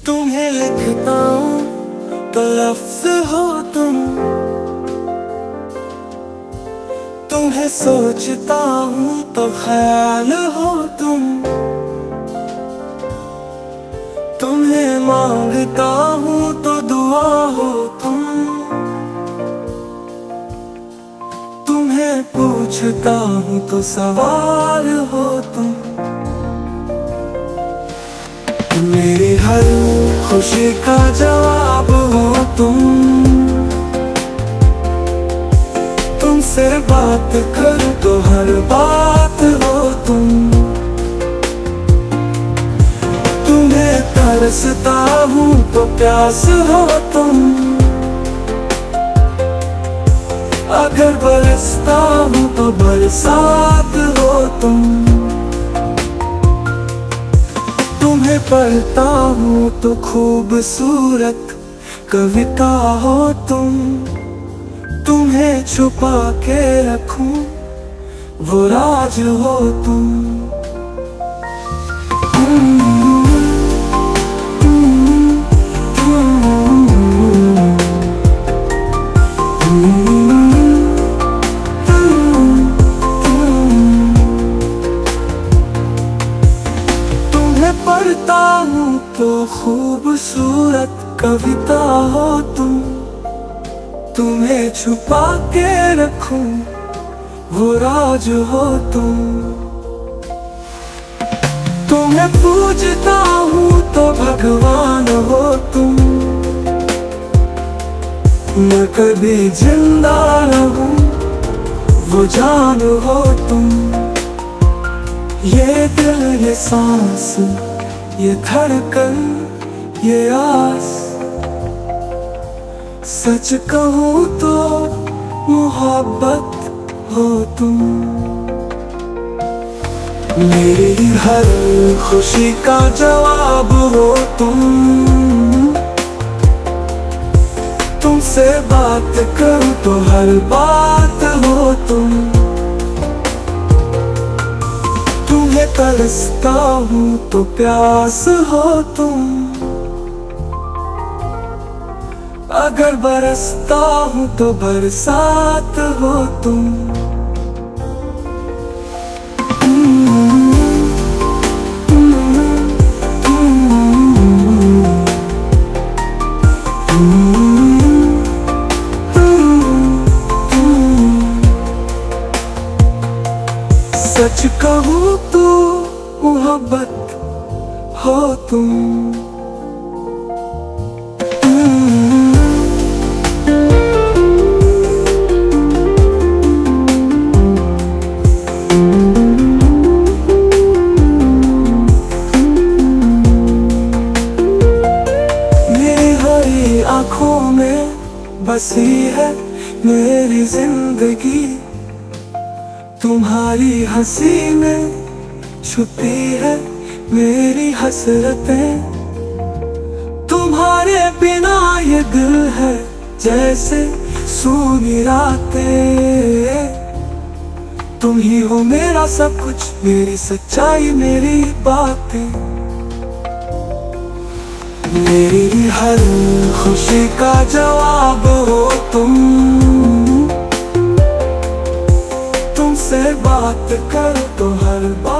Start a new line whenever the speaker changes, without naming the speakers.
तुम्हें लिखता हूँ तो लफ्ज हो तुम, तुम्हें सोचता हूँ तो ख्याल हो तुम, तुम्हें मांगता हूँ तो दुआ हो तुम, तुम्हें पूछता हूँ तो सवाल हो तुम। मेरी हर खुशी का जवाब हो तुम, तुमसे बात करूं तो हर बात हो तुम, तुम्हें तरसता हूँ तो प्यास हो तुम, अगर बरसता हूँ तो बरसात हो तुम, तुम्हें पढ़ता हूँ तो खूबसूरत कविता हो तुम, तुम्हें छुपा के रखूं वो राज हो तुम। पढ़ता हूँ तो खूबसूरत कविता हो तुम, तुम्हें छुपा के रखूं वो राज हो तुम, तुम्हें पूजता हूँ तो भगवान हो तुम, मैं कभी जिंदा रहूं वो जान हो तुम, ये दिल ये सांस ये धड़कन ये आस, सच कहूँ तो मोहब्बत हो तुम। मेरी हर खुशी का जवाब हो तुम, तुमसे बात करूँ तो हर बात हो तुम, तुम्हें तरसता हूँ तो प्यास हो तुम, अगर बरसता हूँ तो बरसात हो तुम। सच कहूँ तो मोहब्बत हो तुम। मेरी हरी आँखों में बसी है मेरी जिंदगी, तुम्हारी हंसी में छुपी है मेरी हसरतें, तुम्हारे बिना ये दिल है जैसे सूनी रातें, तुम ही हो मेरा सब कुछ, मेरी सच्चाई मेरी बातें, मेरी हर खुशी का जवाब हो तुम, तुमसे बात करो तो हर बात